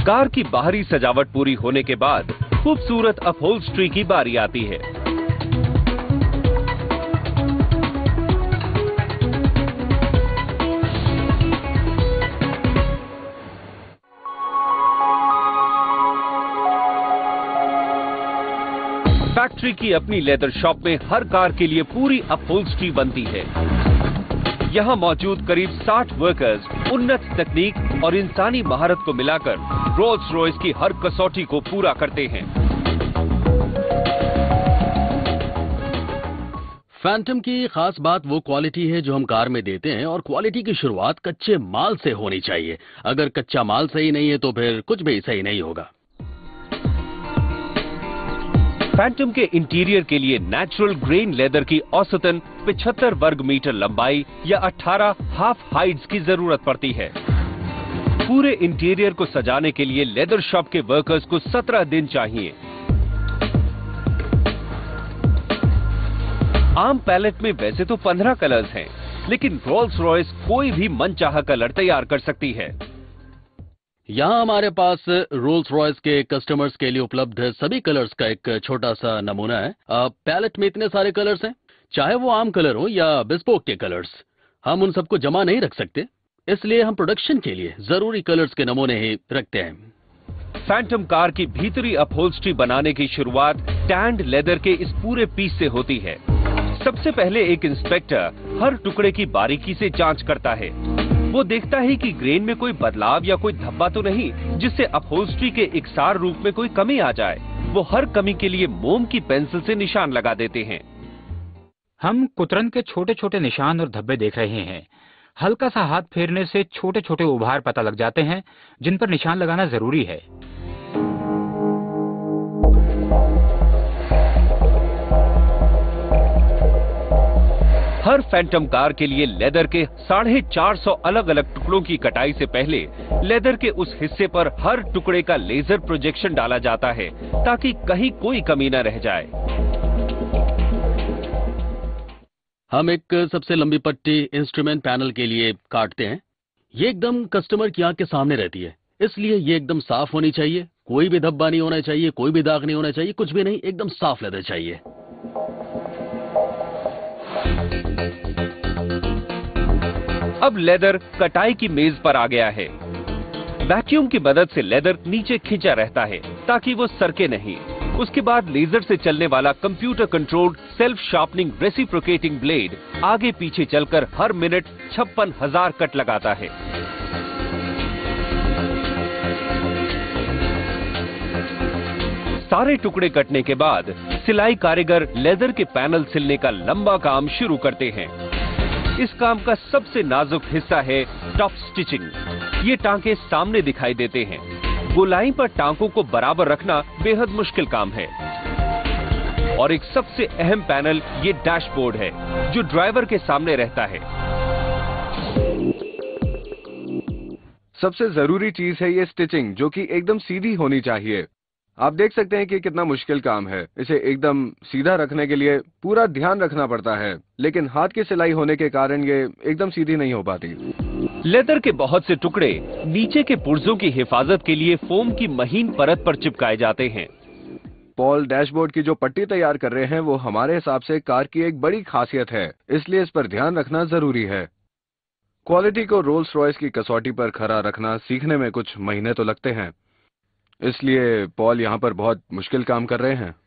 कार की बाहरी सजावट पूरी होने के बाद खूबसूरत अपहोल्स्ट्री की बारी आती है। फैक्ट्री की अपनी लेदर शॉप में हर कार के लिए पूरी अपहोल्स्ट्री बनती है। यहाँ मौजूद करीब साठ वर्कर्स उन्नत तकनीक और इंसानी महारत को मिलाकर रोल्स रॉयस की हर कसौटी को पूरा करते हैं। फैंटम की खास बात वो क्वालिटी है जो हम कार में देते हैं, और क्वालिटी की शुरुआत कच्चे माल से होनी चाहिए। अगर कच्चा माल सही नहीं है तो फिर कुछ भी सही नहीं होगा। फैंटम के इंटीरियर के लिए नेचुरल ग्रेन लेदर की औसतन पचहत्तर वर्ग मीटर लंबाई या अठारह हाफ हाइट्स की जरूरत पड़ती है। पूरे इंटीरियर को सजाने के लिए लेदर शॉप के वर्कर्स को सत्रह दिन चाहिए। आम पैलेट में वैसे तो पंद्रह कलर्स हैं, लेकिन रोल्स रॉयस कोई भी मनचाहा कलर तैयार कर सकती है। यहाँ हमारे पास रोल्स रॉयस के कस्टमर्स के लिए उपलब्ध सभी कलर्स का एक छोटा सा नमूना है। पैलेट में इतने सारे कलर्स हैं, चाहे वो आम कलर हो या बिस्पोक के कलर्स, हम उन सबको जमा नहीं रख सकते, इसलिए हम प्रोडक्शन के लिए जरूरी कलर्स के नमूने ही रखते हैं। फैंटम कार की भीतरी अपहोल्स्ट्री बनाने की शुरुआत टैंड लेदर के इस पूरे पीस से होती है। सबसे पहले एक इंस्पेक्टर हर टुकड़े की बारीकी से जांच करता है। वो देखता है कि ग्रेन में कोई बदलाव या कोई धब्बा तो नहीं, जिससे अपहोल्स्ट्री के इकसार रूप में कोई कमी आ जाए। वो हर कमी के लिए मोम की पेंसिल से निशान लगा देते हैं। हम कुतरन के छोटे छोटे निशान और धब्बे देख रहे हैं। हल्का सा हाथ फेरने से छोटे छोटे उभार पता लग जाते हैं, जिन पर निशान लगाना जरूरी है। हर फैंटम कार के लिए लेदर के साढ़े चार सौ अलग अलग टुकड़ों की कटाई से पहले लेदर के उस हिस्से पर हर टुकड़े का लेजर प्रोजेक्शन डाला जाता है, ताकि कहीं कोई कमी न रह जाए। हम एक सबसे लंबी पट्टी इंस्ट्रूमेंट पैनल के लिए काटते हैं। ये एकदम कस्टमर की आंख के सामने रहती है, इसलिए ये एकदम साफ होनी चाहिए। कोई भी धब्बा नहीं होना चाहिए, कोई भी दाग नहीं होना चाहिए, कुछ भी नहीं, एकदम साफ लेदर चाहिए। अब लेदर कटाई की मेज पर आ गया है। वैक्यूम की मदद से लेदर नीचे खींचा रहता है ताकि वो सरके नहीं। उसके बाद लेजर से चलने वाला computer controlled self sharpening reciprocating blade आगे पीछे चलकर हर मिनट छप्पन हजार कट लगाता है। सारे टुकड़े कटने के बाद सिलाई कारीगर लेदर के पैनल सिलने का लंबा काम शुरू करते हैं। इस काम का सबसे नाजुक हिस्सा है टॉप स्टिचिंग। ये टांके सामने दिखाई देते हैं। गोलाई पर टांकों को बराबर रखना बेहद मुश्किल काम है। और एक सबसे अहम पैनल ये डैशबोर्ड है, जो ड्राइवर के सामने रहता है। सबसे जरूरी चीज है ये स्टिचिंग, जो कि एकदम सीधी होनी चाहिए। आप देख सकते हैं कि कितना मुश्किल काम है। इसे एकदम सीधा रखने के लिए पूरा ध्यान रखना पड़ता है, लेकिन हाथ की सिलाई होने के कारण ये एकदम सीधी नहीं हो पाती। लेदर के बहुत से टुकड़े नीचे के पुर्जों की हिफाजत के लिए फोम की महीन परत पर चिपकाए जाते हैं। पॉल डैशबोर्ड की जो पट्टी तैयार कर रहे हैं वो हमारे हिसाब से कार की एक बड़ी खासियत है, इसलिए इस पर ध्यान रखना जरूरी है। क्वालिटी को रोल्स रॉयस की कसौटी पर खरा रखना सीखने में कुछ महीने तो लगते हैं, इसलिए पॉल यहाँ पर बहुत मुश्किल काम कर रहे हैं।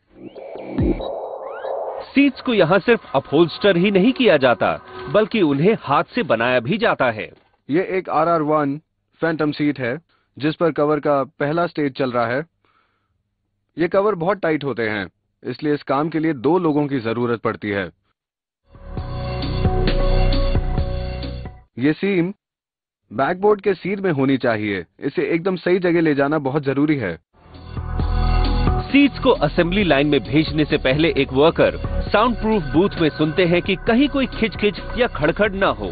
सीट्स को यहाँ सिर्फ अपहोल्स्टर ही नहीं किया जाता, बल्कि उन्हें हाथ से बनाया भी जाता है। ये एक R R one Phantom seat है, जिस पर कवर का पहला स्टेज चल रहा है। ये कवर बहुत टाइट होते हैं, इसलिए इस काम के लिए दो लोगों की जरूरत पड़ती है। ये सीम बैकबोर्ड के सीट में होनी चाहिए। इसे एकदम सही जगह ले जाना बहुत जरूरी है। सीट्स को असेंबली लाइन में भेजने से पहले एक वर्कर साउंड प्रूफ बूथ में सुनते हैं कि कहीं कोई खिचखिच या खड़खड़ ना हो।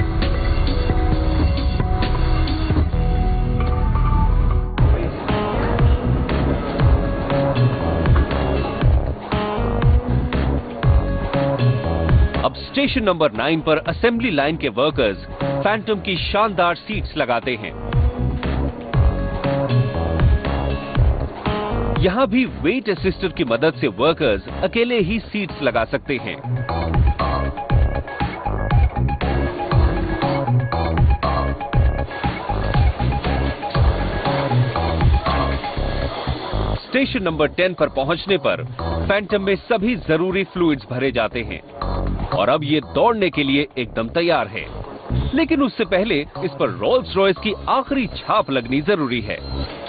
अब स्टेशन नंबर नाइन पर असेंबली लाइन के वर्कर्स फैंटम की शानदार सीट्स लगाते हैं। यहाँ भी वेट असिस्टर की मदद से वर्कर्स अकेले ही सीट्स लगा सकते हैं। स्टेशन नंबर टेन पर पहुंचने पर फैंटम में सभी जरूरी फ्लूइड्स भरे जाते हैं और अब ये दौड़ने के लिए एकदम तैयार है। लेकिन उससे पहले इस पर रोल्स रॉयस की आखिरी छाप लगनी जरूरी है।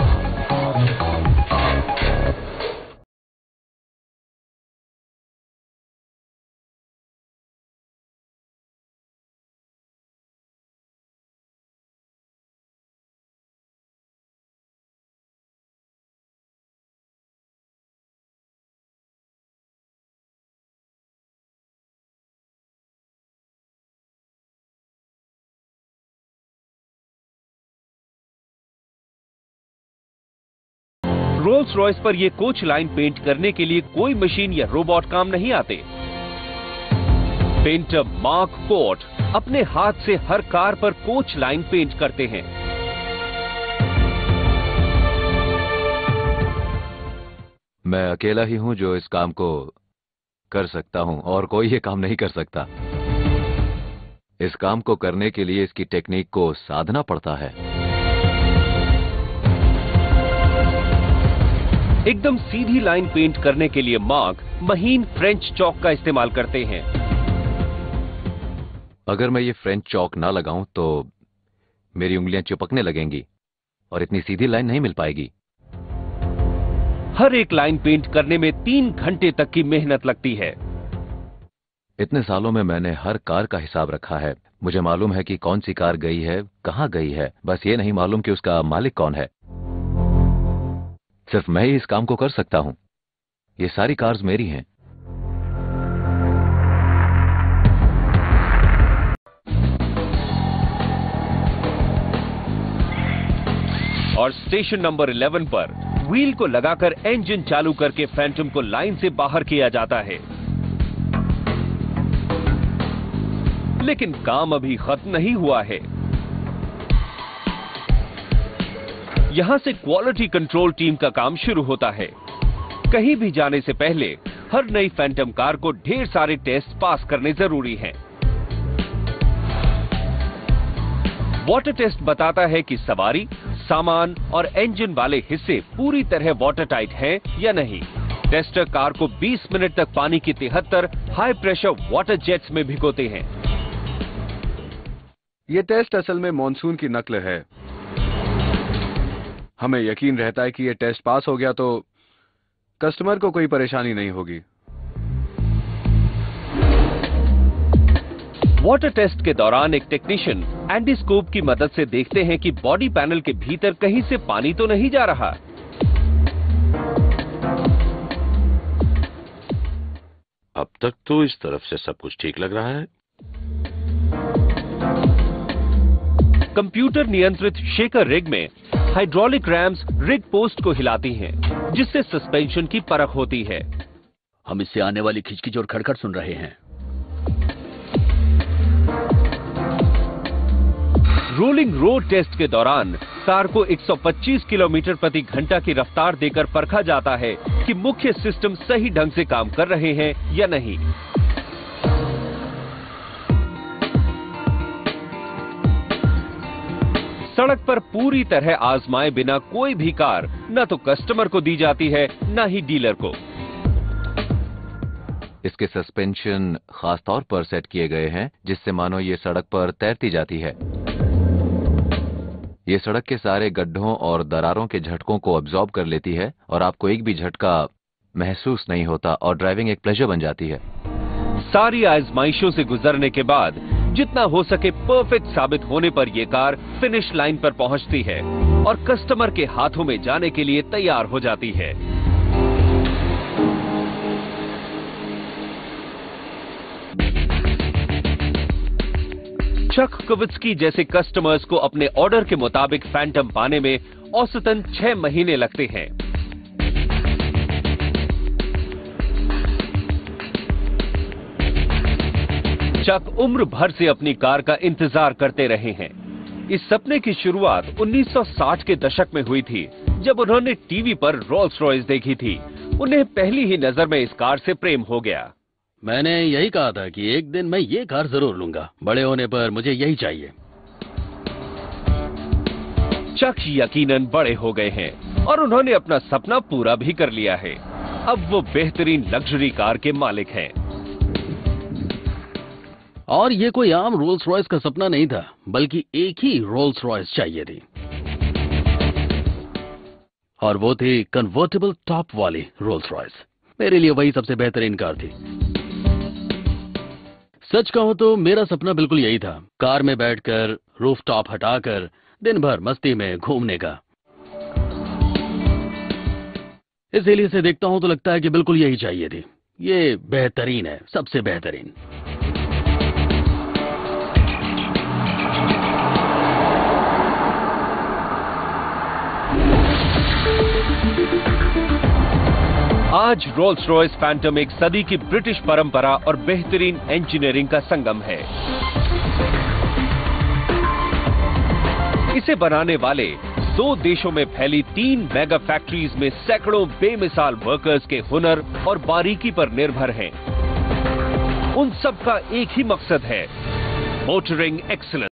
रोल्स रॉयस पर यह कोच लाइन पेंट करने के लिए कोई मशीन या रोबोट काम नहीं आते। पेंटर मार्क कोट अपने हाथ से हर कार पर कोच लाइन पेंट करते हैं। मैं अकेला ही हूं जो इस काम को कर सकता हूं और कोई ये काम नहीं कर सकता। इस काम को करने के लिए इसकी टेक्निक को साधना पड़ता है। एकदम सीधी लाइन पेंट करने के लिए मार्क महीन फ्रेंच चॉक का इस्तेमाल करते हैं। अगर मैं ये फ्रेंच चॉक ना लगाऊं तो मेरी उंगलियां चिपकने लगेंगी और इतनी सीधी लाइन नहीं मिल पाएगी। हर एक लाइन पेंट करने में तीन घंटे तक की मेहनत लगती है। इतने सालों में मैंने हर कार का हिसाब रखा है। मुझे मालूम है कि कौन सी कार गई है, कहां गई है, बस ये नहीं मालूम कि उसका मालिक कौन है। सिर्फ मैं ही इस काम को कर सकता हूं। ये सारी कार्स मेरी हैं। और स्टेशन नंबर इलेवन पर व्हील को लगाकर इंजन चालू करके फैंटम को लाइन से बाहर किया जाता है। लेकिन काम अभी खत्म नहीं हुआ है। यहां से क्वालिटी कंट्रोल टीम का काम शुरू होता है। कहीं भी जाने से पहले हर नई फैंटम कार को ढेर सारे टेस्ट पास करने जरूरी हैं। वाटर टेस्ट बताता है कि सवारी, सामान और इंजन वाले हिस्से पूरी तरह वाटर टाइट हैं या नहीं। टेस्टर कार को बीस मिनट तक पानी की तिहत्तर हाई प्रेशर वाटर जेट्स में भिगोते हैं। ये टेस्ट असल में मॉनसून की नकल है। हमें यकीन रहता है कि ये टेस्ट पास हो गया तो कस्टमर को कोई परेशानी नहीं होगी। वाटर टेस्ट के दौरान एक टेक्नीशियन एंटीस्कोप की मदद से देखते हैं कि बॉडी पैनल के भीतर कहीं से पानी तो नहीं जा रहा। अब तक तो इस तरफ से सब कुछ ठीक लग रहा है। कंप्यूटर नियंत्रित शेकर रिग में हाइड्रोलिक रैम्स रिग पोस्ट को हिलाती हैं, जिससे सस्पेंशन की परख होती है। हम इससे आने वाली खिचखिच और खड़खड़ सुन रहे हैं। रोलिंग रोड टेस्ट के दौरान कार को एक सौ पच्चीस किलोमीटर प्रति घंटा की रफ्तार देकर परखा जाता है कि मुख्य सिस्टम सही ढंग से काम कर रहे हैं या नहीं। सड़क पर पूरी तरह आजमाए बिना कोई भी कार न तो कस्टमर को दी जाती है न ही डीलर को। इसके सस्पेंशन खास तौर पर सेट किए गए हैं जिससे मानो ये सड़क पर तैरती जाती है। ये सड़क के सारे गड्ढों और दरारों के झटकों को अब्सॉर्ब कर लेती है और आपको एक भी झटका महसूस नहीं होता और ड्राइविंग एक प्लेजर बन जाती है। सारी आजमाइशों से गुजरने के बाद जितना हो सके परफेक्ट साबित होने पर यह कार फिनिश लाइन पर पहुंचती है और कस्टमर के हाथों में जाने के लिए तैयार हो जाती है। चक कुवित्स्की जैसे कस्टमर्स को अपने ऑर्डर के मुताबिक फैंटम पाने में औसतन छह महीने लगते हैं। चक उम्र भर से अपनी कार का इंतजार करते रहे हैं। इस सपने की शुरुआत उन्नीस सौ साठ के दशक में हुई थी, जब उन्होंने टीवी पर रोल्स रॉयस देखी थी। उन्हें पहली ही नजर में इस कार से प्रेम हो गया। मैंने यही कहा था कि एक दिन मैं ये कार जरूर लूंगा। बड़े होने पर मुझे यही चाहिए। चक यकीनन बड़े हो गए हैं और उन्होंने अपना सपना पूरा भी कर लिया है। अब वो बेहतरीन लग्जरी कार के मालिक हैं। और ये कोई आम रोल्स रॉयस का सपना नहीं था, बल्कि एक ही रोल्स रॉयस चाहिए थी, और वो थी कन्वर्टेबल टॉप वाली रोल्स रॉयस। मेरे लिए वही सबसे बेहतरीन कार थी। सच कहूं तो मेरा सपना बिल्कुल यही था, कार में बैठकर रूफ टॉप हटाकर दिन भर मस्ती में घूमने का। इसीलिए इसे देखता हूं तो लगता है कि बिल्कुल यही चाहिए थी। ये बेहतरीन है, सबसे बेहतरीन। आज रोल्स रॉयस फैंटम एक सदी की ब्रिटिश परंपरा और बेहतरीन इंजीनियरिंग का संगम है। इसे बनाने वाले दो देशों में फैली तीन मेगा फैक्ट्रीज में सैकड़ों बेमिसाल वर्कर्स के हुनर और बारीकी पर निर्भर हैं। उन सब का एक ही मकसद है, मोटरिंग एक्सीलेंस।